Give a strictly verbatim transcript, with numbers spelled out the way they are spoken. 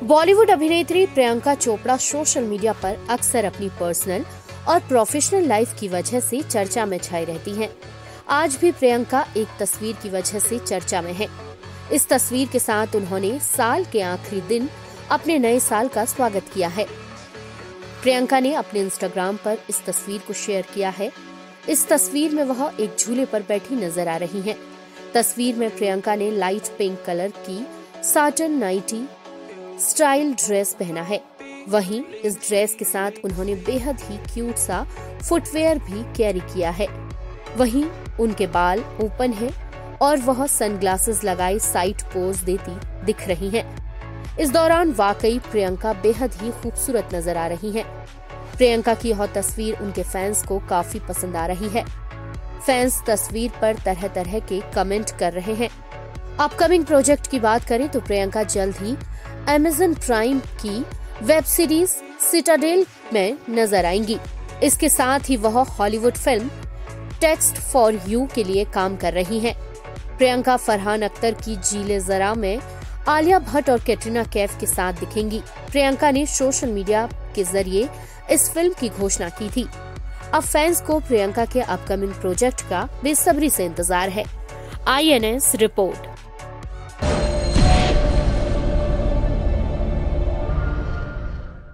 बॉलीवुड अभिनेत्री Priyanka Chopra social media पर अक्सर अपनी पर्सनल और प्रोफेशनल लाइफ की वजह से चर्चा में छाई रहती हैं। आज भी प्रियंका एक तस्वीर की वजह से चर्चा में है। इस तस्वीर के साथ उन्होंने साल के आखिरी दिन अपने नए साल का स्वागत किया है। प्रियंका ने अपने इंस्टाग्राम पर इस तस्वीर को शेयर किया है। इस तस्वीर में वह एक झूले पर बैठी नजर आ रही हैं। तस्वीर में प्रियंका ने लाइट पिंक कलर की साटन नाइटी स्टाइल ड्रेस पहना है। वहीं इस ड्रेस के साथ उन्होंने बेहद ही क्यूट सा फुटवेयर भी कैरी किया है। वहीं उनके बाल ओपन हैं और वह सनग्लासेस लगाए साइड पोज देती दिख रही हैं। इस दौरान वाकई प्रियंका बेहद ही खूबसूरत नजर आ रही हैं। प्रियंका की यह तस्वीर उनके फैंस को काफी पसंद आ रही है। फैंस तस्वीर पर तरह तरह के कमेंट कर रहे हैं। अपकमिंग प्रोजेक्ट की बात करें तो प्रियंका जल्द ही अमेज़न प्राइम की वेब सीरीज सिटाडेल में नजर आएंगी। इसके साथ ही वह Hollywood film text for you के लिए काम कर रही हैं। प्रियंका फरहान अख्तर की जीले जरा में आलिया भट्ट और कैटरीना कैफ के साथ दिखेंगी। प्रियंका ने सोशल मीडिया के जरिए इस फिल्म की घोषणा की थी। अब फैंस को प्रियंका के अपकमिंग प्रोजेक्ट का बेसब्री से इंतजार है। I N S report.